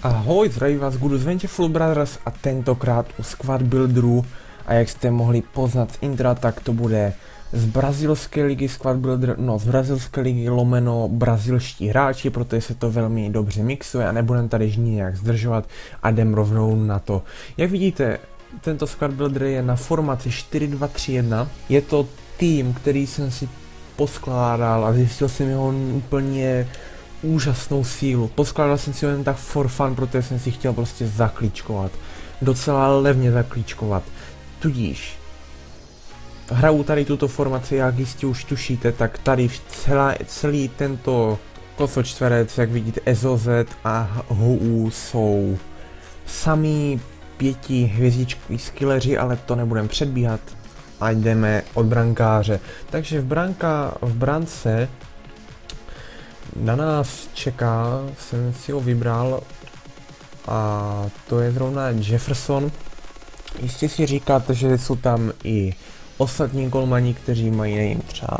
Ahoj, zdraví vás Gudu z Vengeful Brothers a tentokrát u Squad Builderů a jak jste mohli poznat z intra, tak to bude z brazilské ligy Squad Builder, no z brazilské ligy lomeno brazilští hráči, protože se to velmi dobře mixuje a nebudem tady nějak zdržovat a jdem rovnou na to. Jak vidíte, tento Squad Builder je na formaci 4-2-3-1, je to tým, který jsem si poskládal a zjistil jsem jeho úplně úžasnou sílu. Poskládal jsem si ho jen tak for fun, protože jsem si chtěl prostě zaklíčkovat. Docela levně zaklíčkovat. Tudíž hraju tady tuto formaci, jak jistě už tušíte, tak tady celý tento kosočtverec, jak vidíte, SOZ a HU jsou sami 5hvězdičkoví skilleři, ale to nebudem předbíhat a jdeme od brankáře. Takže v brance na nás čeká, jsem si ho vybral a to je zrovna Jefferson. Jistě si říkáte, že jsou tam i ostatní golmani, kteří mají, nevím, třeba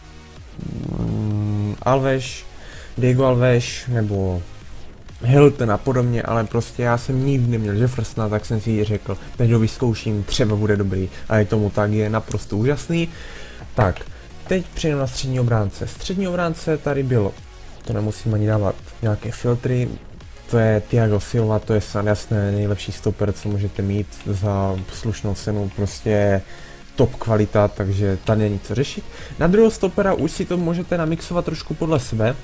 Alves, Diego Alves nebo Hilton a podobně, ale prostě já jsem nikdy neměl Jeffersona, tak jsem si řekl, teď ho vyzkouším, třeba bude dobrý, a je tomu tak, je naprosto úžasný. Tak, teď přejdeme na střední obránce. Střední obránce tady bylo, to nemusím ani dávat nějaké filtry, to je Thiago Silva, to je jasné nejlepší stoper, co můžete mít za slušnou cenu, prostě top kvalita, takže tady není co řešit. Na druhého stopera už si to můžete namixovat trošku podle sebe.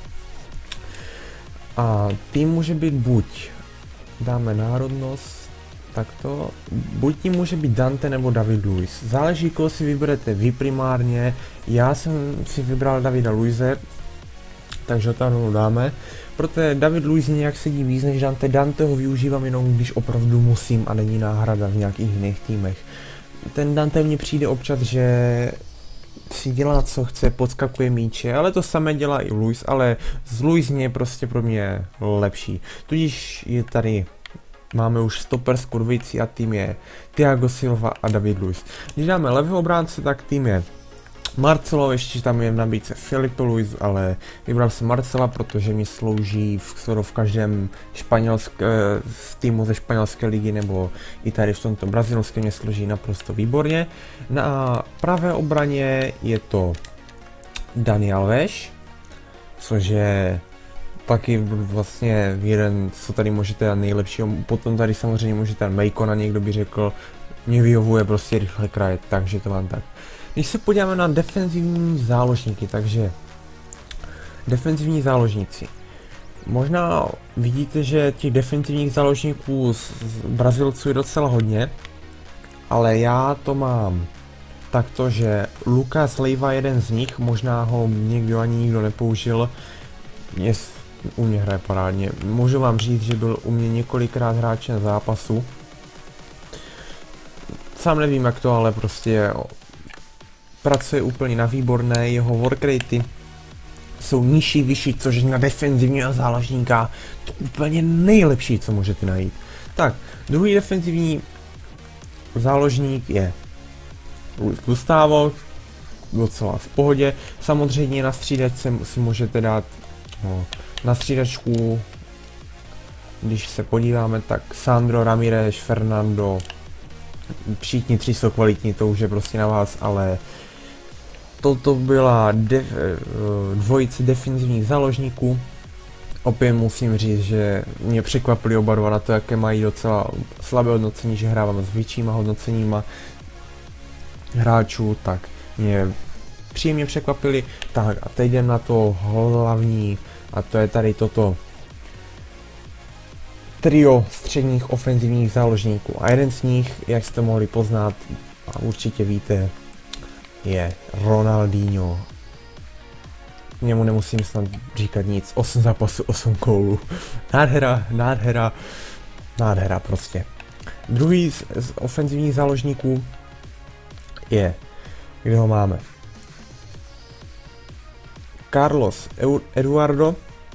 A tým může být buď, dáme národnost, takto, buď tím může být Dante nebo David Luiz. Záleží, koho si vyberete vy primárně, já jsem si vybral Davida Luize, takže tam dáme, protože David Luiz nějak sedí víc než Dante. Dante ho využívám jenom, když opravdu musím a není náhrada v nějakých jiných týmech. Ten Dante mně přijde občas, že si dělá co chce, podskakuje míče, ale to samé dělá i Luiz, ale z Luiz je prostě pro mě lepší. Tudíž je tady, máme už stoper s kurvicí a tým je Thiago Silva a David Luiz. Když dáme levého obránce, tak tým je Marcelo, ještě tam je v nabídce Filipe Luiz, ale vybral jsem Marcela, protože mi slouží v každém týmu ze španělské ligy, nebo i tady v tomto brazilském mě slouží naprosto výborně. Na pravé obraně je to Dani Alves, což je taky vlastně jeden, co tady můžete dát nejlepšího. Potom tady samozřejmě můžete dát Bacona, někdo by řekl, mě vyhovuje prostě rychle krajet, takže to mám tak. Když se podíváme na defenzivní záložníky, takže defenzivní záložníci. Možná vidíte, že těch defenzivních záložníků z Brazilců je docela hodně, ale já to mám takto, že Lucas Leiva je jeden z nich, možná ho někdo ani nikdo nepoužil, u mě hraje parádně. Můžu vám říct, že byl u mě několikrát hráčem zápasu. Sám nevím jak to, ale prostě pracuje úplně na výborné, jeho work ratey jsou nižší, vyšší, což je na defenzivního záložníka to úplně nejlepší, co můžete najít. Tak, druhý defenzivní záložník je Gustavo, docela v pohodě. Samozřejmě na střídačce si můžete dát na střídačku, když se podíváme, tak Sandro, Ramirez, Fernando, všichni tři jsou kvalitní, to už je prostě na vás, ale toto byla dvojice defenzivních záložníků. Opět musím říct, že mě překvapili oba dva na to, jaké mají docela slabé hodnocení, že hrávám s většíma hodnoceníma hráčů, tak mě příjemně překvapili. Tak a teď jdem na to hlavní, a to je tady toto trio středních ofenzivních záložníků. A jeden z nich, jak jste mohli poznat, a určitě víte, je Ronaldinho. Němu nemusím snad říkat nic. 8 zápasů, 8 gólů. Nádhera, nádhera, nádhera prostě. Druhý z ofenzivních záložníků je, kde ho máme? Carlos Eduardo.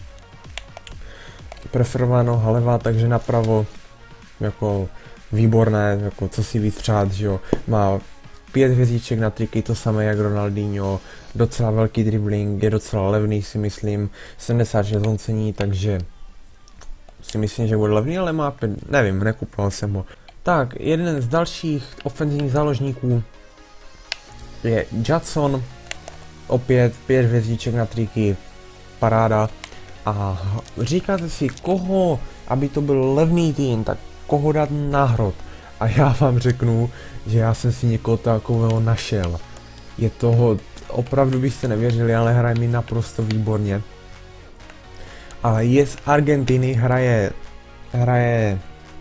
Preferováno levá, takže napravo jako výborné, jako co si víc přát, že jo. Má 5 hvězdiček na triky, to samé jak Ronaldinho, docela velký dribbling, je docela levný si myslím, 76 hodnocení, takže si myslím, že bude levný, ale má 5, nevím, nekupoval jsem ho. Tak, jeden z dalších ofenzivních záložníků je Judson, opět 5 hvězdíček na triky, paráda. A říkáte si, koho, aby to byl levný tým, tak koho dát na hrot. A já vám řeknu, že já jsem si někoho takového našel. Je toho, opravdu byste nevěřili, ale hraje mi naprosto výborně. A je z Argentiny, hraje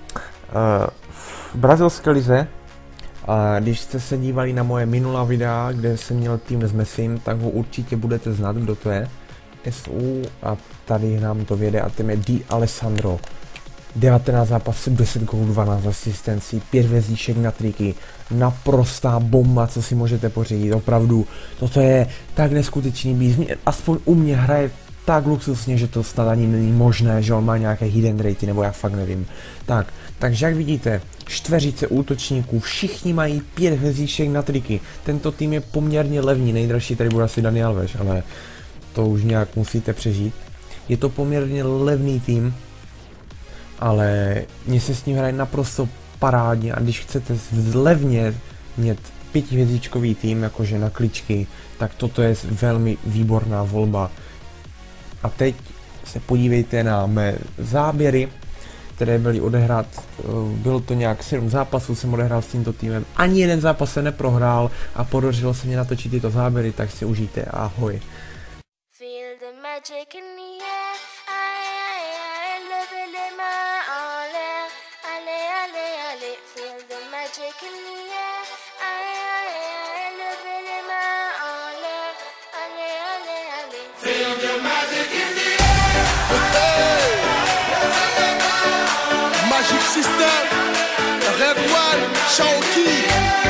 v brazilské lize. A když jste se dívali na moje minulá videa, kde jsem měl tým s Messim, tak ho určitě budete znát, kdo to je. SU a tady nám to věde a tím je Di Alessandro. 19 zápasů, 10 gólů, 12 asistencí, 5 hvězdíček na triky, naprostá bomba, co si můžete pořídit, opravdu, toto je tak neskutečný býz, aspoň u mě hraje tak luxusně, že to snad ani není možné, že on má nějaké hidden ratey, nebo já fakt nevím. Takže jak vidíte, čtveřice útočníků, všichni mají 5 hvězdíček na triky, tento tým je poměrně levný, nejdražší tady bude asi Dani Alves, ale to už nějak musíte přežít. Je to poměrně levný tým, ale mně se s ním hraje naprosto parádně a když chcete levně mít 5hvězdičkový tým, jakože na kličky, tak toto je velmi výborná volba. A teď se podívejte na mé záběry, které byly odehrát, bylo to nějak 7 zápasů jsem odehrál s tímto týmem, ani jeden zápas se neprohrál a podařilo se mě natočit tyto záběry, tak si užijte, ahoj. Feel the magic in the air, I love les mains en l'air, allez, allez, allez, feel the magic in the air, I love les mains en l'air, allez, allez, allez, feel the magic in the air. Magic System, Red One, Shaoki.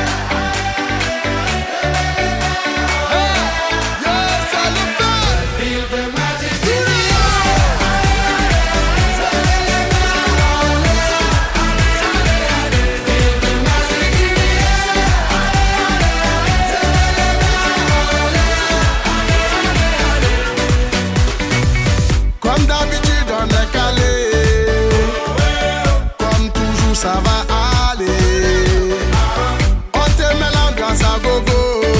Ça va aller. On te met l'ambiance à gogo.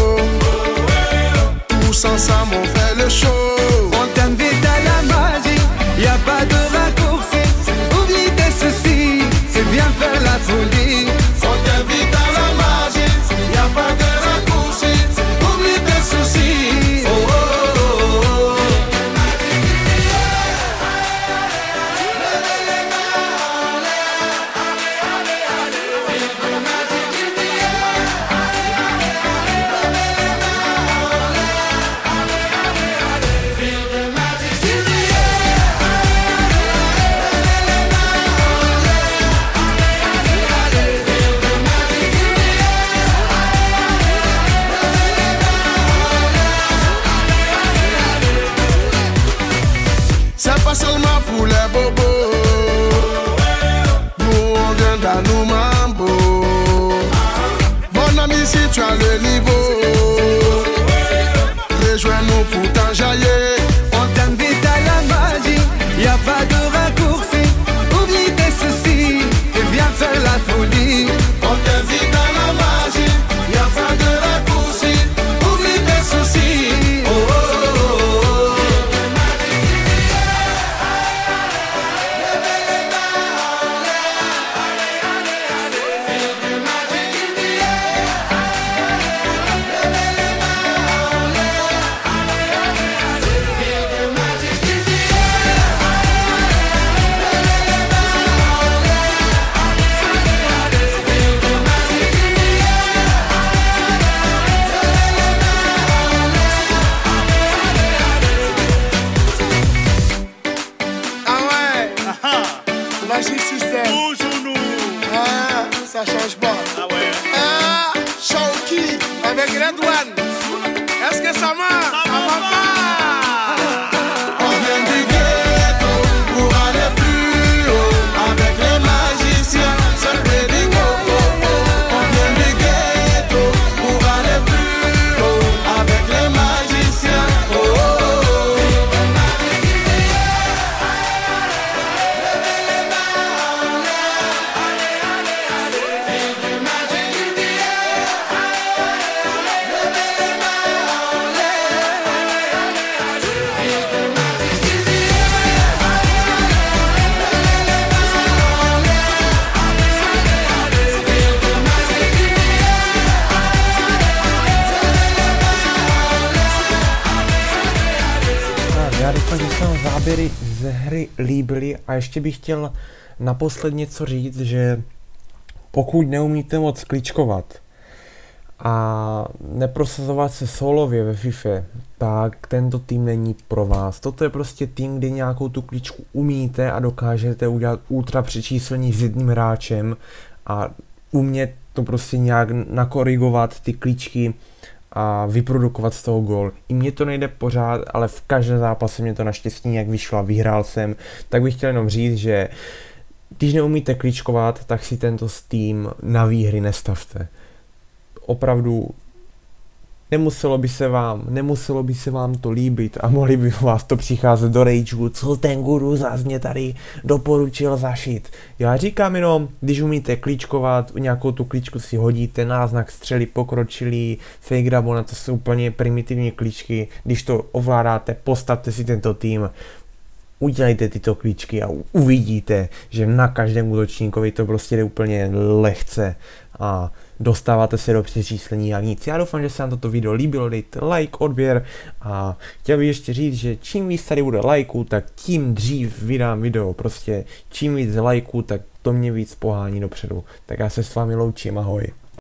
Tous ensemble on fait le show. On t'invite à la magie, y a pas de raccourci. Oublie tes soucis, c'est bien faire la folie. On t'invite à la magie, y a pas de raccourci. Oublie tes soucis. Oh, oh, oh, oh. C'est pas seulement pour les bobos. Nous on vient d'Anou Mambo. Mon ami, si tu as le niveau, rejoins-nous pour t'enjailler. On t'invite à la magie, y a pas de raccourci. Oublie tes soucis et viens faire la folie. On t'invite à la magie, y a pas de raccourci. Oublie tes soucis. Oh, oh, oh, oh. Magic System. Toujours nous. Ah, ça change pas. Ah ouais. Ah, Shaoki avec Red One. Est-ce que ça marche? Ça va pas. On vient du ghetto pour aller plus haut. Avec les magiciens, c'est ready go. On vient du ghetto pour aller plus haut. Avec les magiciens. Oh, oh, oh. záběry ze hry líbily a ještě bych chtěl naposled něco říct, že pokud neumíte moc kličkovat a neprosazovat se solově ve FIFA, tak tento tým není pro vás. Toto je prostě tým, kde nějakou tu kličku umíte a dokážete udělat ultra přečíslení s jedním hráčem a umět to prostě nějak nakorigovat ty kličky a vyprodukovat z toho gól. I mně to nejde pořád, ale v každém zápase mě to naštěstí nějak vyšlo a vyhrál jsem. Tak bych chtěl jenom říct, že když neumíte kličkovat, tak si tento tým na výhry nestavte. Opravdu nemuselo by se vám to líbit a mohli by vás to přicházet do rageu, co ten guru zás mě tady doporučil zašít. Já říkám jenom, když umíte kličkovat, nějakou tu kličku si hodíte, náznak střely, pokročilý, fake rabona, to jsou úplně primitivní kličky, když to ovládáte, postavte si tento tým, udělejte tyto kličky a uvidíte, že na každém útočníkovi to prostě jde úplně lehce a dostáváte se do přečíslení a nic. Já doufám, že se vám toto video líbilo, dejte like, odběr a chtěl bych ještě říct, že čím víc tady bude lajků, tak tím dřív vydám video, prostě čím víc lajků, tak to mě víc pohání dopředu. Tak já se s vámi loučím, ahoj.